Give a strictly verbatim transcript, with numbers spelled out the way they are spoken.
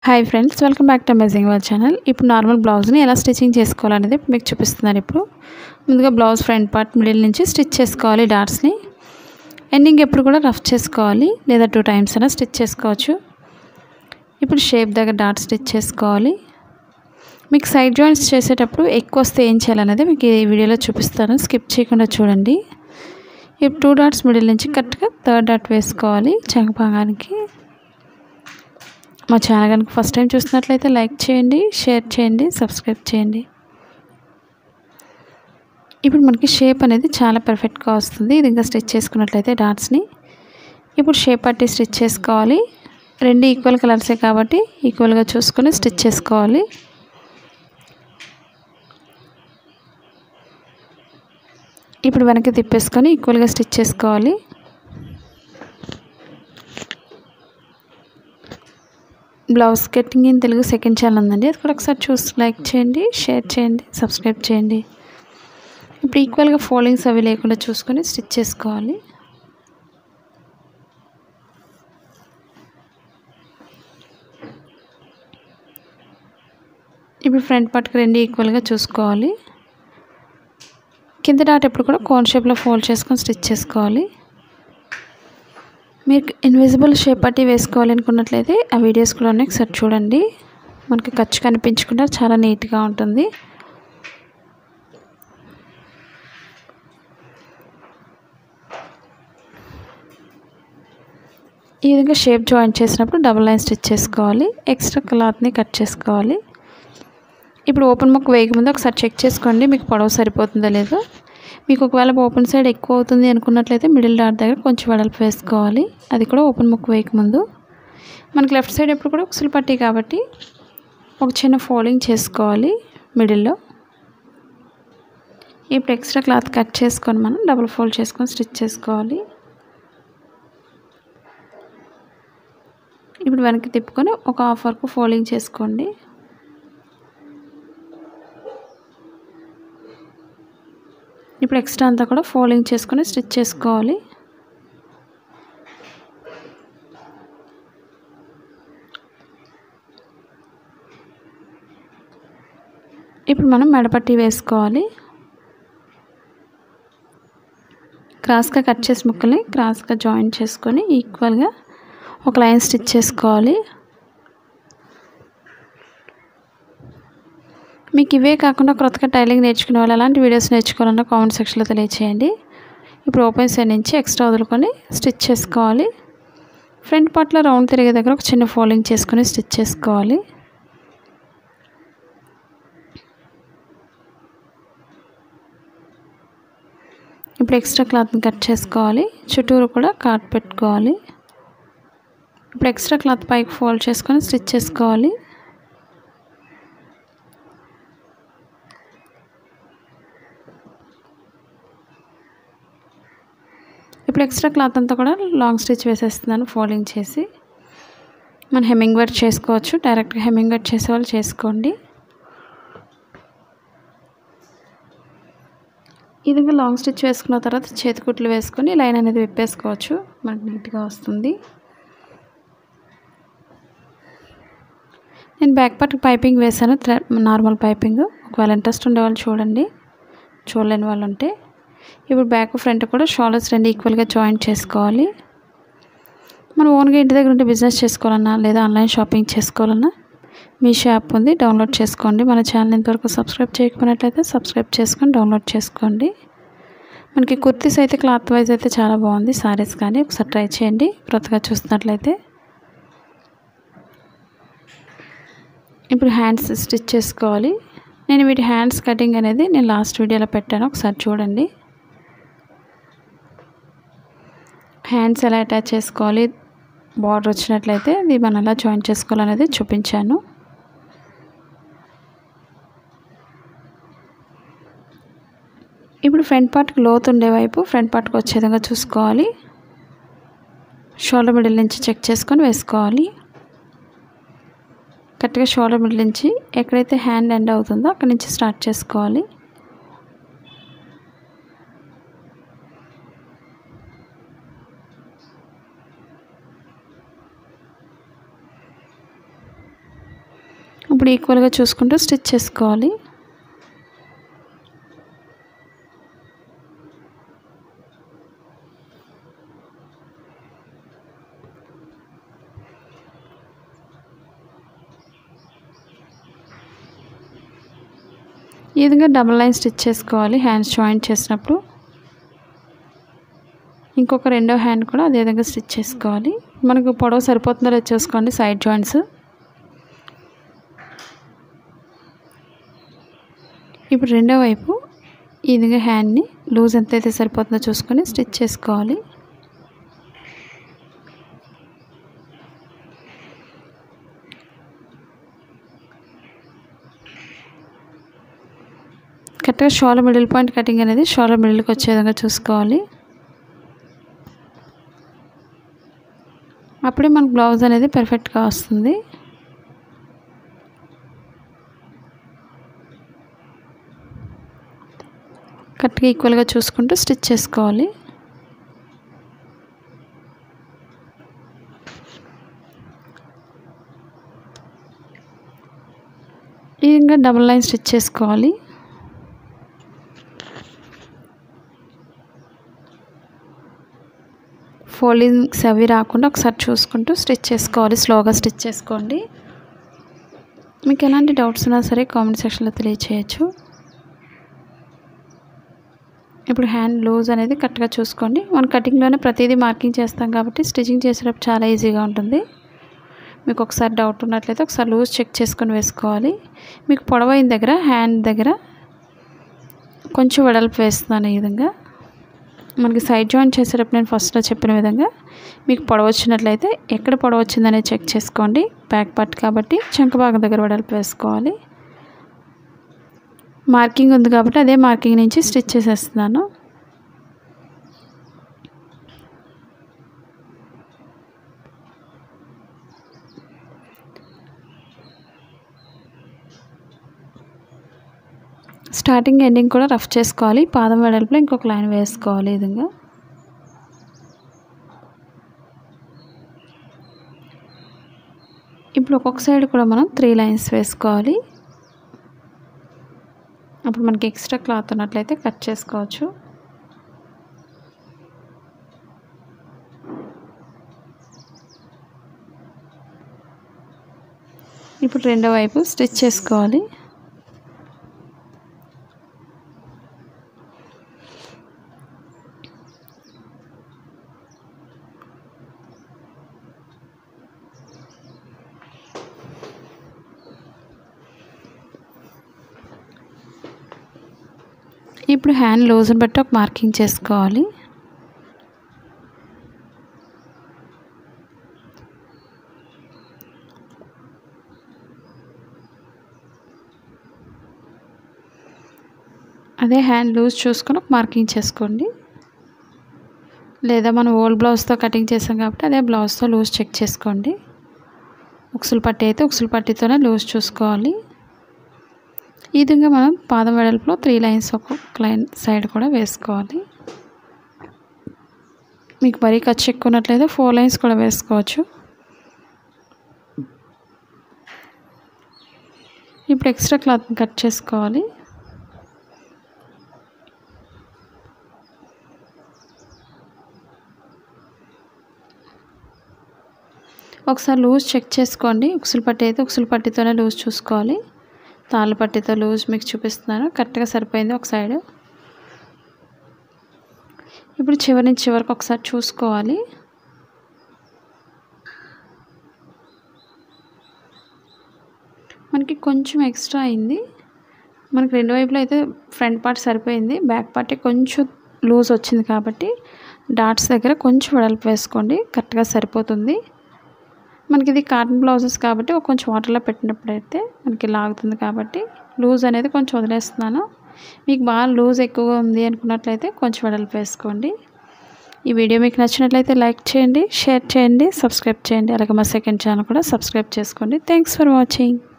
Hi friends, welcome back to amazing world channel. ఇప్పుడు normal బ్లౌజ్ని ఎలా స్టిచ్చింగ్ చేసుకోవాలనేది మీకు చూపిస్తున్నాను. ఇప్పుడు ముందుగా బ్లౌజ్ ఫ్రంట్ పార్ట్ మిడిల్ నుంచి స్టిచ్ చేసుకోవాలి. డాట్స్ని ఎండింగ్ ఎప్పుడు కూడా రఫ్ చేసుకోవాలి, లేదా టూ టైమ్స్ అయినా స్టిచ్ చేసుకోవచ్చు. ఇప్పుడు షేప్ దగ్గర డాట్ స్టిచ్ చేసుకోవాలి. మీకు సైడ్ జాయింట్స్ చేసేటప్పుడు ఎక్కువ వస్తే ఏం చేయాలనేది మీకు ఈ వీడియోలో చూపిస్తాను. స్కిప్ చేయకుండా చూడండి. ఇప్పుడు టూ డాట్స్ మిడిల్ నుంచి కరెక్ట్గా థర్డ్ డాట్ వేసుకోవాలి చంక భాగానికి. మా ఛానల్ కనుక ఫస్ట్ టైం చూసినట్లయితే లైక్ చేయండి, షేర్ చేయండి, సబ్స్క్రైబ్ చేయండి. ఇప్పుడు మనకి షేప్ అనేది చాలా పర్ఫెక్ట్గా వస్తుంది. ఇది ఇంకా స్టిచ్ చేసుకున్నట్లయితే డాట్స్ని ఇప్పుడు షేప్ పట్టి స్టిచ్ చేసుకోవాలి. రెండు ఈక్వల్ కలర్సే కాబట్టి ఈక్వల్గా చూసుకొని స్టిచ్ చేసుకోవాలి. ఇప్పుడు వెనక్కి తిప్పేసుకొని ఈక్వల్గా స్టిచ్ చేసుకోవాలి. Blouse cutting in Telugu second channel ఉందండి, అది కూడా ఒకసారి చూసి లైక్ చేయండి, షేర్ చేయండి, సబ్స్క్రైబ్ చేయండి. ఇప్పుడు ఈక్వల్గా ఫోల్డింగ్స్ అవి లేకుండా చూసుకొని స్టిచ్ చేసుకోవాలి. ఇప్పుడు ఫ్రంట్ పార్ట్కి రెండు ఈక్వల్గా చూసుకోవాలి. కింద డాట్ ఎప్పుడు కూడా కోన్ షేప్లో ఫోల్డ్ చేసుకొని స్టిచ్ చేసుకోవాలి. మీరు ఇన్విజిబుల్ షేప్ పట్టి వేసుకోవాలి అనుకున్నట్లయితే ఆ వీడియోస్ కూడా ఉన్నాయి, ఒకసారి చూడండి. మనకి ఖర్చు కనిపించకుండా చాలా నీట్గా ఉంటుంది. ఈ విధంగా షేప్ జాయింట్ చేసినప్పుడు డబుల్ లైన్ స్టిచ్ చేసుకోవాలి. ఎక్స్ట్రా క్లాత్ని కట్ చేసుకోవాలి. ఇప్పుడు ఓపెన్ ముక్క వేయక ముందు ఒకసారి చెక్ చేసుకోండి మీకు పొడవు సరిపోతుందో లేదో. మీకు ఒకవేళ ఓపెన్ సైడ్ ఎక్కువ అవుతుంది అనుకున్నట్లయితే మిడిల్ డాట్ దగ్గర కొంచెం వెడల్పు వేసుకోవాలి. అది కూడా ఓపెన్ ముక్క వేయకముందు. మనకి లెఫ్ట్ సైడ్ ఎప్పుడు కూడా ఉక్సులు పట్టి కాబట్టి ఒక చిన్న ఫోల్డింగ్ చేసుకోవాలి మిడిల్లో. ఇప్పుడు ఎక్స్ట్రా క్లాత్ కట్ చేసుకొని మనం డబుల్ ఫోల్డ్ చేసుకొని స్టిచ్ చేసుకోవాలి. ఇప్పుడు వెనక్కి తిప్పుకొని ఒక హాఫ్ వరకు ఫోల్డింగ్ చేసుకోండి. ఇప్పుడు ఎక్స్ట్రా అంతా కూడా ఫోల్డింగ్ చేసుకొని స్టిచ్ చేసుకోవాలి. ఇప్పుడు మనం మెడపట్టి వేసుకోవాలి. క్రాస్గా కట్ చేసి ముక్కల్ని క్రాస్గా జాయింట్ చేసుకొని ఈక్వల్గా ఒక లైన్ స్టిచ్ చేసుకోవాలి. మీకు ఇవే కాకుండా కొత్తగా టైలింగ్ నేర్చుకునే వాళ్ళు అలాంటి వీడియోస్ నేర్చుకోవాలన్నా కామెంట్ సెక్షన్లో తెలియచేయండి. ఇప్పుడు ఓపెన్ సైడ్ నుంచి ఎక్స్ట్రా వదులుకొని స్టిచ్ చేసుకోవాలి. ఫ్రంట్ పార్ట్లో రౌండ్ తిరిగే దగ్గర ఒక చిన్న ఫోల్డింగ్ చేసుకొని స్టిచ్ చేసుకోవాలి. ఇప్పుడు ఎక్స్ట్రా క్లాత్ని కట్ చేసుకోవాలి. చుట్టూరు కూడా కాట్ పెట్టుకోవాలి. ఇప్పుడు ఎక్స్ట్రా క్లాత్ పైకి ఫోల్డ్ చేసుకొని స్టిచ్ చేసుకోవాలి. ఇప్పుడు ఎక్స్ట్రా క్లాత్ అంతా కూడా లాంగ్ స్టిచ్ వేసేస్తున్నాను ఫోల్డింగ్ చేసి. మనం హెమ్మింగ్ వర్క్ చేసుకోవచ్చు, డైరెక్ట్గా హెమ్మింగ్ వర్క్ చేసే వాళ్ళు చేసుకోండి. ఈ విధంగా లాంగ్ స్టిచ్ వేసుకున్న తర్వాత చేతి కుట్లు వేసుకొని లైన్ అనేది విప్పేసుకోవచ్చు, మనకు నీట్గా వస్తుంది. నేను బ్యాక్ పార్ట్కి పైపింగ్ వేసాను, నార్మల్ పైపింగ్. ఒకవేళ ఇంట్రెస్ట్ ఉండేవాళ్ళు చూడండి, చూడలేని వాళ్ళు ఉంటే. ఇప్పుడు బ్యాక్ ఫ్రంట్ కూడా షోల్డర్స్ రెండు ఈక్వల్గా జాయింట్ చేసుకోవాలి. మనం ఓన్గా ఇంటి దగ్గర ఉంటే బిజినెస్ చేసుకోవాలన్నా లేదా ఆన్లైన్ షాపింగ్ చేసుకోవాలన్నా మీ షాప్ ఉంది, డౌన్లోడ్ చేసుకోండి. మన ఛానల్ ఇంతవరకు సబ్స్క్రైబ్ చేయకపోయినట్లయితే సబ్స్క్రైబ్ చేసుకొని డౌన్లోడ్ చేసుకోండి. మనకి కుర్తీస్ అయితే క్లాత్ వైజ్ అయితే చాలా బాగుంది, సారీస్ కానీ ఒకసారి ట్రై చేయండి కొత్తగా చూస్తున్నట్లయితే. ఇప్పుడు హ్యాండ్స్ స్టిచ్ చేసుకోవాలి. నేను వీటి హ్యాండ్స్ కటింగ్ అనేది నేను లాస్ట్ వీడియోలో పెట్టాను, ఒకసారి చూడండి. హ్యాండ్స్ ఎలా అటాచ్ చేసుకోవాలి, బార్డర్ వచ్చినట్లయితే ఇది మనం ఎలా జాయిన్ చేసుకోవాలనేది చూపించాను. ఇప్పుడు ఫ్రంట్ పార్ట్కి లోతు ఉండే వైపు ఫ్రంట్ పార్ట్కి వచ్చే విధంగా చూసుకోవాలి. షోల్డర్ మిడిల్ నుంచి చెక్ చేసుకొని వేసుకోవాలి. కరెక్ట్గా షోల్డర్ మిడిల్ నుంచి ఎక్కడైతే హ్యాండ్ ఎండ్ అవుతుందో అక్కడి నుంచి స్టార్ట్ చేసుకోవాలి. ఇప్పుడు ఈక్వల్గా చూసుకుంటూ స్టిచ్ చేసుకోవాలి. ఈ విధంగా డబుల్ లైన్ స్టిచ్ చేసుకోవాలి హ్యాండ్స్ జాయింట్ చేసినప్పుడు. ఇంకొక రెండో హ్యాండ్ కూడా అదే విధంగా స్టిచ్ చేసుకోవాలి. మనకు పొడవు సరిపోతుందో లేదో చూసుకోండి సైడ్ జాయింట్స్. ఇప్పుడు రెండో వైపు ఈ విధంగా హ్యాండ్ని లూజ్ ఎంతైతే సరిపోతుందో చూసుకొని స్టిచ్ చేసుకోవాలి. కరెక్ట్గా షోల్డర్ మిడిల్ పాయింట్ కటింగ్ అనేది షోల్డర్ మిడిల్కి వచ్చే విధంగా చూసుకోవాలి. అప్పుడే మనకు బ్లౌజ్ అనేది పర్ఫెక్ట్గా వస్తుంది. కరెక్ట్గా ఈక్వల్గా చూసుకుంటూ స్టిచ్ చేసుకోవాలి. ఈ విధంగా డబుల్ లైన్ స్టిచ్ చేసుకోవాలి. ఫోల్డింగ్స్ అవి రాకుండా ఒకసారి చూసుకుంటూ స్టిచ్ చేసుకోవాలి. స్లోగా స్టిచ్ చేసుకోండి. మీకు ఎలాంటి డౌట్స్ ఉన్నా సరే కామెంట్ సెక్షన్లో తెలియచేయచ్చు. ఇప్పుడు హ్యాండ్ లూజ్ అనేది కరెక్ట్గా చూసుకోండి. మనం కటింగ్లోనే ప్రతిదీ మార్కింగ్ చేస్తాం కాబట్టి స్టిచ్చింగ్ చేసేటప్పుడు చాలా ఈజీగా ఉంటుంది. మీకు ఒకసారి డౌట్ ఉన్నట్లయితే ఒకసారి లూజ్ చెక్ చేసుకొని వేసుకోవాలి. మీకు పొడవైన దగ్గర హ్యాండ్ దగ్గర కొంచెం వెడల్పు వేస్తున్నాను. ఈ విధంగా మనకి సైడ్ జాయింట్ చేసేటప్పుడు నేను ఫస్ట్లో చెప్పిన విధంగా మీకు పొడవ వచ్చినట్లయితే ఎక్కడ పొడవ వచ్చిందనేది చెక్ చేసుకోండి. బ్యాక్ పార్ట్ కాబట్టి చంక భాగం దగ్గర వెడల్పు వేసుకోవాలి. మార్కింగ్ ఉంది కాబట్టి అదే మార్కింగ్ నుంచి స్టిచ్ చేసేస్తున్నాను. స్టార్టింగ్ ఎండింగ్ కూడా రఫ్ చేసుకోవాలి. పాదం వెడల్పులో ఇంకొక లైన్ వేసుకోవాలి. ఈ విధంగా ఇప్పుడు ఒక్కొక్క సైడ్ కూడా మనం త్రీ లైన్స్ వేసుకోవాలి. అప్పుడు మనకి ఎక్స్ట్రా క్లాత్ ఉన్నట్లయితే కట్ చేసుకోవచ్చు. ఇప్పుడు రెండో వైపు స్టిచ్ చేసుకోవాలి. ఇప్పుడు హ్యాండ్ లూజ్ని బట్టి ఒక మార్కింగ్ చేసుకోవాలి. అదే హ్యాండ్ లూజ్ చూసుకొని ఒక మార్కింగ్ చేసుకోండి. లేదా మనం ఓల్డ్ బ్లౌజ్తో కటింగ్ చేసాం కాబట్టి అదే బ్లౌజ్తో లూజ్ చెక్ చేసుకోండి. ఉక్సులు పట్టి అయితే ఉక్సులు పట్టితోనే లూజ్ చూసుకోవాలి. ఈ విధంగా మనం పాదం వెడల్పులో త్రీ లైన్స్ ఒక్కొక్క లైన్ సైడ్ కూడా వేసుకోవాలి. మీకు మరీ ఖర్చు ఎక్కువ ఉన్నట్లయితే ఫోర్ లైన్స్ కూడా వేసుకోవచ్చు. ఇప్పుడు ఎక్స్ట్రా క్లాత్ని కట్ చేసుకోవాలి. ఒకసారి లూజ్ చెక్ చేసుకోండి. ఉక్సులు పట్టి అయితే ఉక్సులు పట్టితోనే లూజ్ చూసుకోవాలి. తాళ్ళ పట్టితో లూజ్ మీకు చూపిస్తున్నాను. కరెక్ట్గా సరిపోయింది ఒక సైడ్. ఇప్పుడు చివరి నుంచి చివరికి ఒకసారి చూసుకోవాలి. మనకి కొంచెం ఎక్స్ట్రా అయింది. మనకి రెండు వైపులో అయితే ఫ్రంట్ పార్ట్ సరిపోయింది. బ్యాక్ పార్ట్ కొంచెం లూజ్ వచ్చింది కాబట్టి డాట్స్ దగ్గర కొంచెం వెడల్పు వేసుకోండి. కరెక్ట్గా సరిపోతుంది. మనకి ఇది కాటన్ బ్లౌజెస్ కాబట్టి ఒక కొంచెం వాటర్లో పెట్టినప్పుడు అయితే మనకి లాగుతుంది కాబట్టి లూజ్ అనేది కొంచెం వదిలేస్తున్నాను. మీకు బాగా లూజ్ ఎక్కువగా ఉంది అనుకున్నట్లయితే కొంచెం వెడల్పు వేసుకోండి. ఈ వీడియో మీకు నచ్చినట్లయితే లైక్ చేయండి, షేర్ చేయండి, సబ్స్క్రైబ్ చేయండి. అలాగే మా సెకండ్ ఛానల్ కూడా సబ్స్క్రైబ్ చేసుకోండి. Thanks for watching.